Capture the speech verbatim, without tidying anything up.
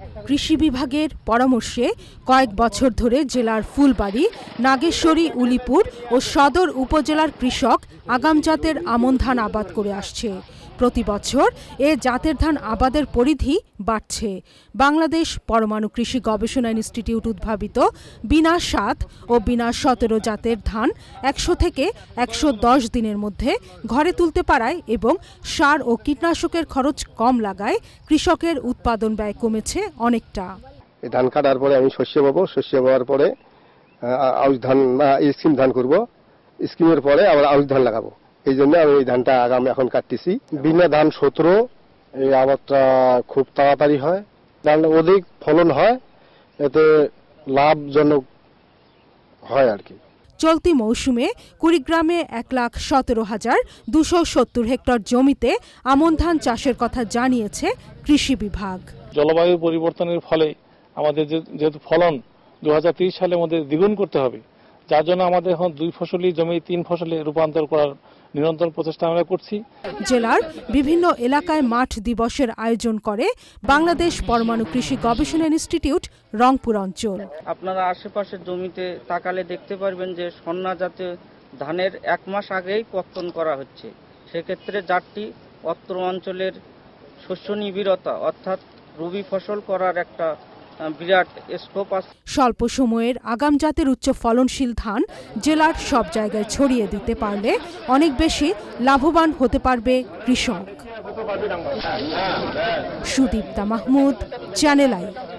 কৃষি বিভাগের পরামর্শে কয়েক বছর ধরে জেলার ফুলবাড়ী, নাগেশ্বরী, উলিপুর ও সদর উপজেলার কৃষক আগাম জাতের আমন ধান আবাদ করে আসছে। প্রতি বছর এ জাতের ধান আবাদের পরিধি বাড়ছে। বাংলাদেশ পরমাণু কৃষি গবেষণা ইনস্টিটিউট উদ্ভাবিত বিনা সাত ও বিনা সতেরো জাতের ধান একশো থেকে একশো দশ দিনের মধ্যে ঘরে তুলতে পারায় এবং সার ও কীটনাশকের খরচ কম লাগায় কৃষকের উৎপাদন ব্যয় কমেছে অনেকটা। এই ধান কাটার পরে আমি শস্য পাবো, শস্য পাওয়ার পরে আউশ ধান বা স্কিম ধান করব, স্কিমের পরে আবার আউশ ধান লাগাবো। এই জন্য আমি এই ধানটা আগাম এখন কাটতেছি। বিনা ধান সতেরো, এই আবাদটা খুব তাড়াতাড়ি হয়, ধান অধিক ফলন হয়, এতে লাভজনক হয় আর কি। চলতি মৌসুমে কুড়িগ্রামে এক লাখ সতেরো হাজার দুশো সত্তর হেক্টর জমিতে আমন ধান চাষের কথা জানিয়েছে কৃষি বিভাগ। জলবায়ু পরিবর্তনের ফলে আমাদের যেহেতু ফলন দু হাজার তিরিশ সালের মধ্যে দ্বিগুণ করতে হবে, যার জন্য আমাদের এখন দুই ফসলি জমি তিন ফসলে রূপান্তর করার নিরন্তর প্রচেষ্টা আমরা করছি। জেলার বিভিন্ন এলাকায় মাঠ দিবসের আয়োজন করে বাংলাদেশ পরমাণু কৃষি গবেষণা ইনস্টিটিউট রংপুর অঞ্চল। আপনারা আশেপাশের জমিতে তাকালে দেখতে পারবেন যে সন্না জাতীয় ধানের এক মাস আগেই পত্তন করা হচ্ছে। সেক্ষেত্রে জাতটি অত্র অঞ্চলের শস্য নিবিড়তা অর্থাৎ রবি ফসল করার একটা বিরাট স্কোপ আছে। স্বল্প সময়ের আগাম জাতের উচ্চ ফলনশীল ধান জেলার সব জায়গায় ছড়িয়ে দিতে পারলে অনেক বেশি লাভবান হতে পারবে কৃষক। Sudipta Mahmud, channel I.